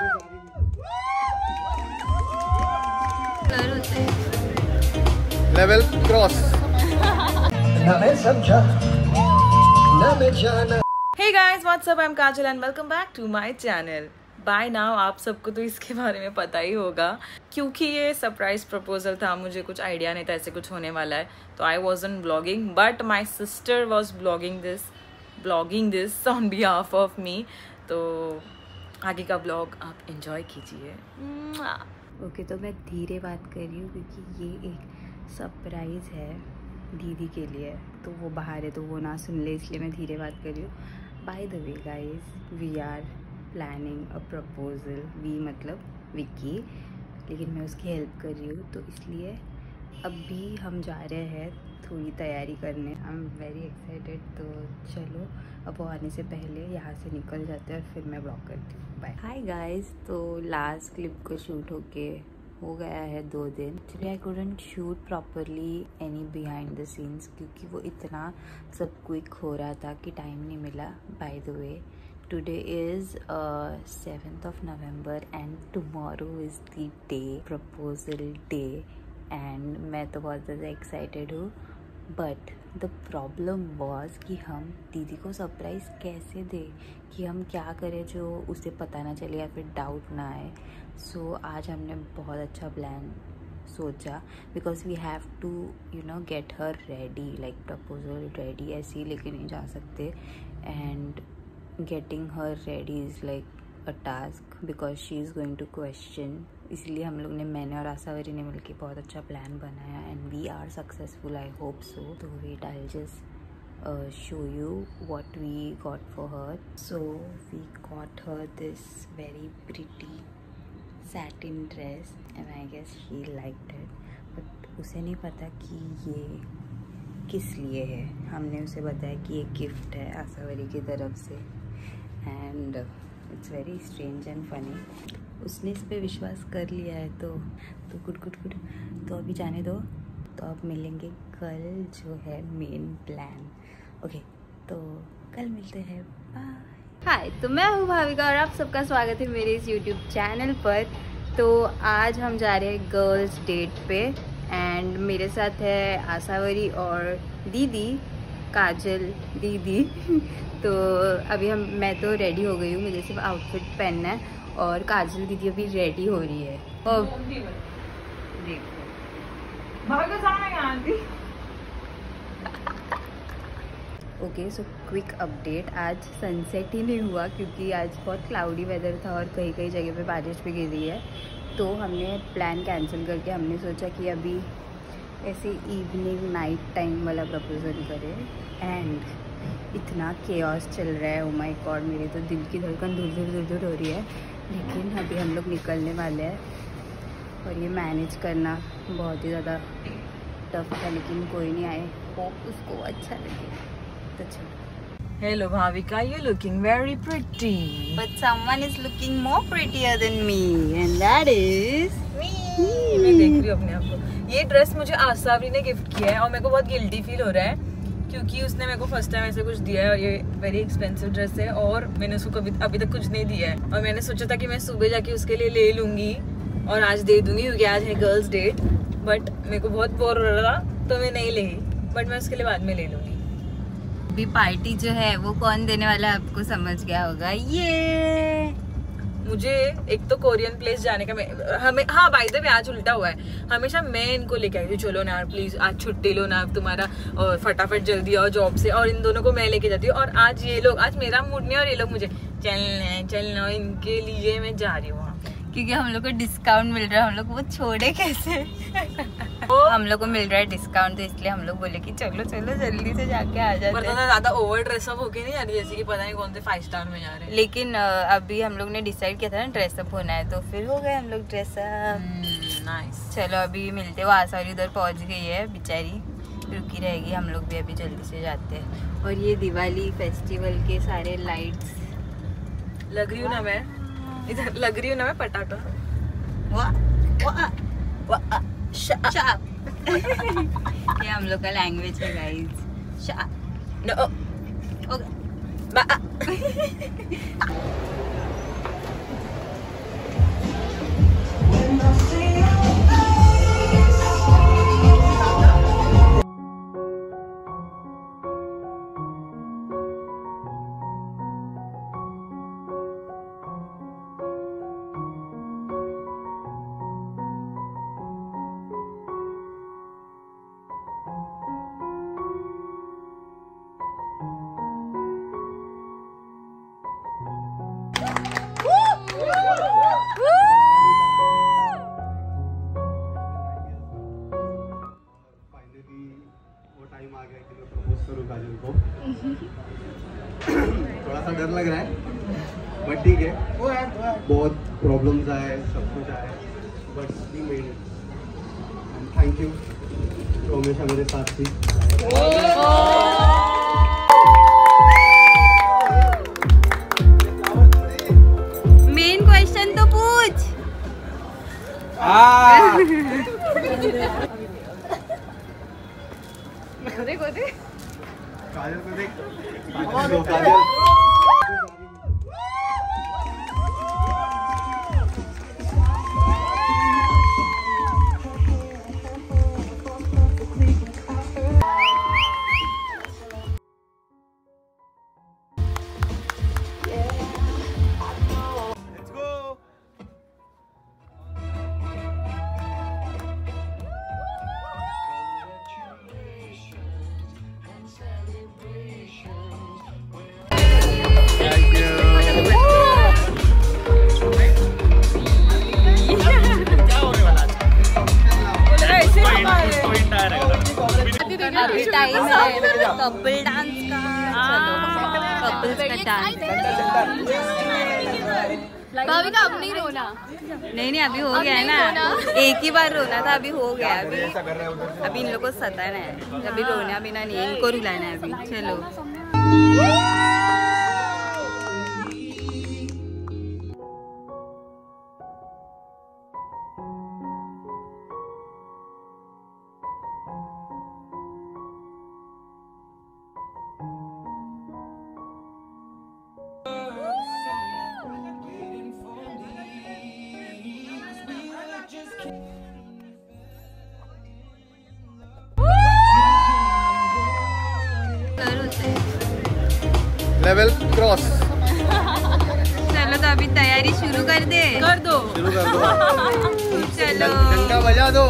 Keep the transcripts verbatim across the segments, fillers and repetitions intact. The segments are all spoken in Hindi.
Level cross. Hey guys, what's up? I'm Kajal and welcome back to my channel. By now आप सबको तो इसके बारे में पता ही होगा क्योंकि ये सरप्राइज प्रपोजल था। मुझे कुछ आइडिया नहीं था ऐसे कुछ होने वाला है, तो I wasn't blogging but my sister was blogging this blogging this on behalf of me. तो आगे का ब्लॉग आप एंजॉय कीजिए। ओके okay, तो मैं धीरे बात कर रही हूँ क्योंकि ये एक सरप्राइज़ है दीदी के लिए, तो वो बाहर है तो वो ना सुन ले, इसलिए मैं धीरे बात कर रही हूँ। Bye the way guys, we are planning a proposal. We मतलब विक्की, लेकिन मैं उसकी हेल्प कर रही हूँ, तो इसलिए अभी हम जा रहे हैं थोड़ी तैयारी करने। I am very excited. तो चलो अब वो आने से पहले यहाँ से निकल जाते हैं और फिर मैं ब्लॉग करती हूँ। बाय। हाय गाइस, तो लास्ट क्लिप को शूट होके हो गया है दो दिन। Actually I couldn't shoot properly any behind the scenes क्योंकि वो इतना सब क्विक हो रहा था कि टाइम नहीं मिला। By the way, today is seventh of November and tomorrow is the day, proposal day, and मैं तो बहुत ज़्यादा एक्साइटेड हूँ। बट द प्रॉब्लम वॉज कि हम दीदी को सरप्राइज़ कैसे दें, कि हम क्या करें जो उसे पता ना चले या फिर डाउट ना आए। सो so, आज हमने बहुत अच्छा प्लान सोचा because we have to you know get her ready, like proposal ready ऐसे ही लेके नहीं जा सकते, and getting her ready is like a task because she is going to question. इसलिए हम लोग ने, मैंने और आसावरी ने मिलकर बहुत अच्छा प्लान बनाया and we are successful, I hope so. तो wait, I just show you what we got for her. So we got her this very pretty satin dress and I guess she liked it, but उसे नहीं पता कि ये किस लिए है। हमने उसे बताया कि ये गिफ्ट है आसावरी की तरफ से, and it's very strange and funny. उसने इस पे विश्वास कर लिया है, तो तो गुड गुड गुड। तो अभी जाने दो, तो अब मिलेंगे कल जो है मेन प्लान। ओके okay, तो कल मिलते हैं, बाय। हाय, तो मैं हूँ भाविका और आप सबका स्वागत है मेरे इस यूट्यूब चैनल पर। तो आज हम जा रहे हैं गर्ल्स डेट पे एंड मेरे साथ है आसावरी और दीदी, काजल दीदी। तो अभी हम मैं तो रेडी हो गई हूँ, मुझे सिर्फ आउटफिट पहनना है और काजल दीदी अभी रेडी हो रही है। और देखो ओके, सो क्विक अपडेट, आज सनसेट ही नहीं हुआ क्योंकि आज बहुत क्लाउडी वेदर था और कहीं कहीं जगह पे बारिश भी गिर रही है। तो हमने प्लान कैंसिल करके हमने सोचा कि अभी ऐसे इवनिंग नाइट टाइम वाला प्रपोजल करें, एंड इतना केओस चल रहा है, ओ माय गॉड, मेरी तो दिल की धड़कन दूर दूर दूर दूर हो रही है। लेकिन अभी हम लोग निकलने वाले हैं और ये मैनेज करना बहुत ही ज़्यादा टफ है, लेकिन कोई नहीं, आए होप उसको अच्छा लगे। तो चलो। Hello Bhavika, you looking very pretty, but someone is looking more prettier than me and that is me. मैं देख रही हूँ अपने आप को। ये ड्रेस मुझे आसावरी ने गिफ्ट किया है और मेरे को बहुत गिल्टी फील हो रहा है क्योंकि उसने मेरे को फर्स्ट टाइम ऐसे कुछ दिया है और ये वेरी एक्सपेंसिव ड्रेस है और मैंने उसको कभी अभी तक कुछ नहीं दिया है। और मैंने सोचा था कि मैं सुबह जाके उसके लिए ले लूँगी और आज दे दूँगी क्योंकि आज है गर्ल्स डेट, बट मेरे को बहुत बोर हो रहा था तो मैं नहीं ली, बट मैं उसके लिए बाद में ले लूँगी। अभी पार्टी जो है वो कौन देने वाला है आपको समझ गया होगा। ये मुझे एक तो कोरियन प्लेस जाने का, मैं हमें हाँ बाय द वे आज उल्टा हुआ है, हमेशा मैं इनको लेके आई थी, चलो ना प्लीज आज छुट्टी लो ना तुम्हारा और फटाफट जल्दी आओ जॉब से, और इन दोनों को मैं लेके जाती हूँ। और आज ये लोग, आज मेरा मूड नहीं और ये लोग मुझे चलना चलना, इनके लिए मैं जा रही हूँ वहाँ क्योंकि हम लोग को डिस्काउंट मिल रहा है। हम लोग वो छोड़े कैसे हम लोग को मिल रहा है डिस्काउंट, तो इसलिए हम लोग बोले कि चलो चलो जल्दी से जाके आ जाते हैं। ज्यादा ओवर ड्रेसअप होके नहीं जा रही, जैसे कि पता नहीं कौन से फाइव स्टार में जा रहे हैं। लेकिन अभी हम लोग ने डिसाइड किया था ना ड्रेसअप होना है, तो फिर हो गए हम लोग ड्रेसअप। नाइस। चलो अभी मिलते, वो आसावरी उधर पहुंच गई है बेचारी, रुकी रहेगी, हम लोग भी अभी जल्दी से जाते हैं। और ये दिवाली फेस्टिवल के सारे लाइट्स लग रही हूँ ना मैं, इधर लग रही हूँ ना मैं पटाखा। वाह वाह वाह, ये हम लोग का लैंग्वेज है गाइस। शा नो ओके बा प्रॉब्लम्स आए, सब कुछ आए, but we made it. Thank you तो हमेशा मेरे साथ थी। मेन क्वेश्चन तो पूछ। देखो देख काजल को देख, काजल अभी टाइम है कपल डांस का। चलो कपल्स का डांस। भाभी का अब नहीं रोना। नहीं नहीं अभी हो गया है ना, एक ही बार रोना था, अभी हो गया। अभी अभी इन लोगों को सताना है, अभी रोना बिना नहीं, इनको रुलाना है अभी। चलो लेवल क्रॉस। चलो तो अभी तैयारी शुरू कर दे। कर दो शुरू कर दो। चलो डंडा बजा दो।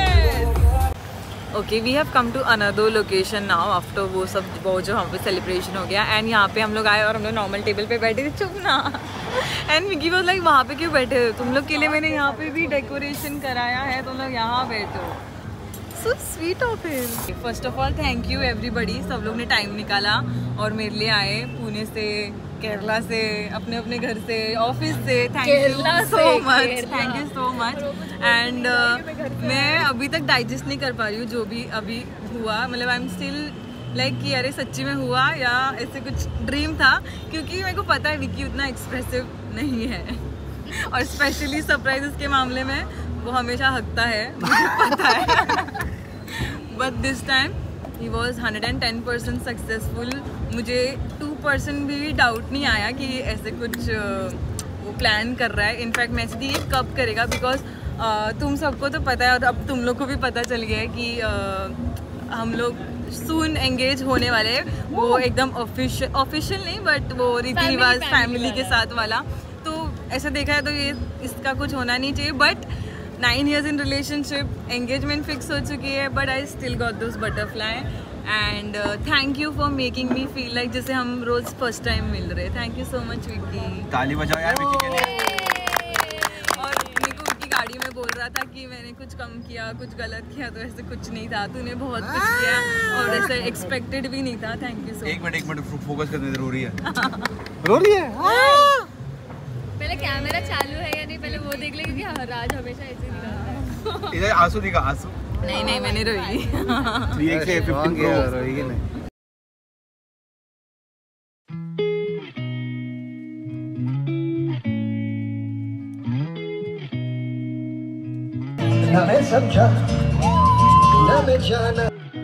Okay we have come to another location now after वो सब वो जो वहाँ पे सेलिब्रेशन हो गया। एंड यहाँ पे हम लोग आए और हम लोग नॉर्मल टेबल पे बैठे थे। चुप ना। एंड विकी वाज लाइक वहाँ पे क्यों बैठे हो तुम लोग के लिए, मैंने यहाँ पे भी डेकोरेशन कराया है, तुम लोग यहाँ बैठो। So sweet of him. First of all thank you everybody, सब लोग ने टाइम निकाला और मेरे लिए आए, पुणे से, केरला से, अपने अपने घर से, ऑफिस से। Thank you so much, thank you so much. And मैं अभी तक डाइजेस्ट नहीं कर पा रही हूँ जो भी अभी हुआ, मतलब आई एम स्टिल लाइक कि अरे सच्ची में हुआ या ऐसे कुछ ड्रीम था, क्योंकि मेरे को पता है विकी उतना एक्सप्रेसिव नहीं है और स्पेशली सरप्राइजेस के मामले में वो हमेशा हकता है, मुझे पता है। But this time he was hundred and ten percent successful. मुझे टू परसेंट भी डाउट नहीं आया कि ऐसे कुछ uh, वो प्लान कर रहा है। इनफैक्ट मैं ऐसी ये कब करेगा, बिकॉज uh, तुम सबको तो पता है और अब तुम लोग को भी पता चल गया है कि uh, हम लोग सून एंगेज होने वाले हैं। वो एकदम ऑफिशियल ऑफिशियल नहीं बट वो रीति रिवाज फैमिली के साथ वाला। तो ऐसा देखा है तो ये इसका कुछ होना नहीं चाहिए। But nine years in relationship, engagement fix हो चुकी है, but I still got this butterfly. And thank you for making me feel like जैसे हम रोज फर्स्ट टाइम मिल रहे। Thank you so much Vicky. ताली बजाओ यार विक्की के लिए। और मेरे को विक्की गाड़ी में बोल रहा था कि मैंने कुछ कम किया, कुछ गलत किया, तो ऐसे कुछ नहीं था, तूने बहुत कुछ किया और ऐसे एक्सपेक्टेड भी नहीं था। Thank you so much. एक मिनट एक मिनट फोकस करना जरूरी है। जरूरी है। पहले कैमरा चालू है या नहीं पहले वो देख ले, क्योंकि राज हमेशा ऐसे दिखाता है। इधर आंसू दिखा, आंसू। नहीं नहीं मैंने रोई। थ्री एक्स से फिफ्टीन प्रो रोई नहीं। ना मैं समझा ना मैं जाना।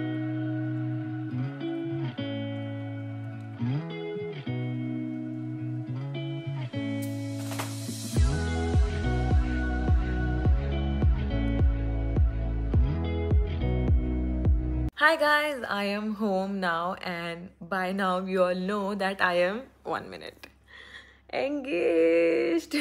Hi guys, I am home now and by now you all know that I am one minute engaged.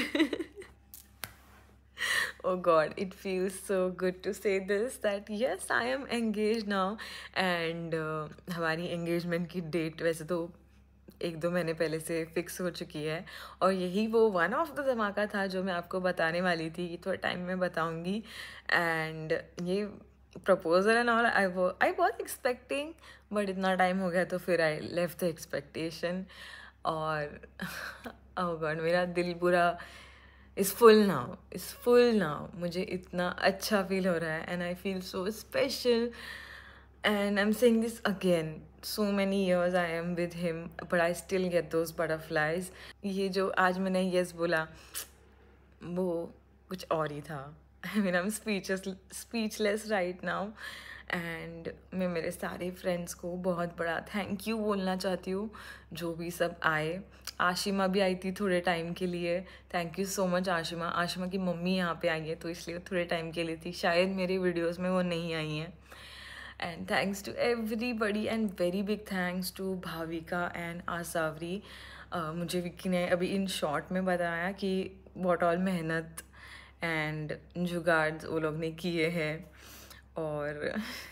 Oh god, it feels so good to say this that yes I am engaged now and uh, हमारी engagement की date वैसे तो एक दो महीने पहले से फिक्स हो चुकी है और यही वो वन ऑफ द धमाका था जो मैं आपको बताने वाली थी कि थोड़ा टाइम में बताऊंगी। एंड ये प्रपोजल एंड ऑल आई वो आई वॉज एक्सपेक्टिंग बट इतना टाइम हो गया तो फिर आई लेफ्ट द एक्सपेक्टेशन। और ओह गॉड मेरा दिल पूरा is full now, is full now. मुझे इतना अच्छा फील हो रहा है and I feel so special and I am saying this again, so many years I am with him but I still get those butterflies. ये जो आज मैंने यस बोला वो कुछ और ही था। I mean I am speechless speechless right now and मैं मेरे सारे फ्रेंड्स को बहुत बड़ा थैंक यू बोलना चाहती हूँ, जो भी सब आए। आशिमा भी आई थी थोड़े टाइम के लिए, thank you so much Ashima. Ashima की मम्मी यहाँ पे आई है तो इसलिए थोड़े टाइम के लिए थी, शायद मेरी वीडियोस में वो नहीं आई हैं। And thanks to everybody and very big thanks to Bhavika and Asavari. uh, मुझे विक्की ने अभी इन शॉर्ट में बताया कि व्हाट ऑल मेहनत एंड जुगाड़ वो लोग ने किए हैं और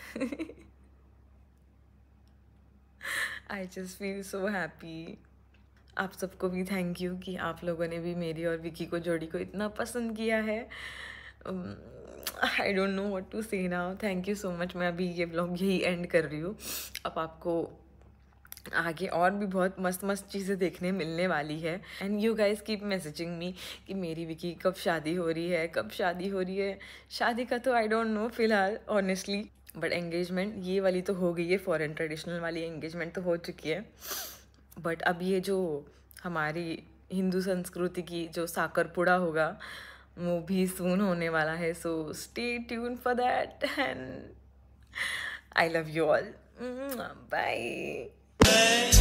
I just feel so happy. आप सबको भी थैंक यू कि आप लोगों ने भी मेरी और विकी को जोड़ी को इतना पसंद किया है। I don't know what to say now, thank you so much. मैं अभी ये व्लॉग यही एंड कर रही हूँ। अब आपको आगे और भी बहुत मस्त मस्त चीज़ें देखने मिलने वाली है and you guys keep messaging me कि मेरी विकी कब शादी हो रही है, कब शादी हो रही है। शादी का तो आई डोंट नो फिलहाल ऑनेस्टली, बट एंगेजमेंट ये वाली तो हो गई है, फॉरेन ट्रेडिशनल वाली एंगेजमेंट तो हो चुकी है। बट अब ये जो हमारी हिंदू संस्कृति की जो साकरपुड़ा होगा वो भी सून होने वाला है, so stay tune for that and I love you all, bye.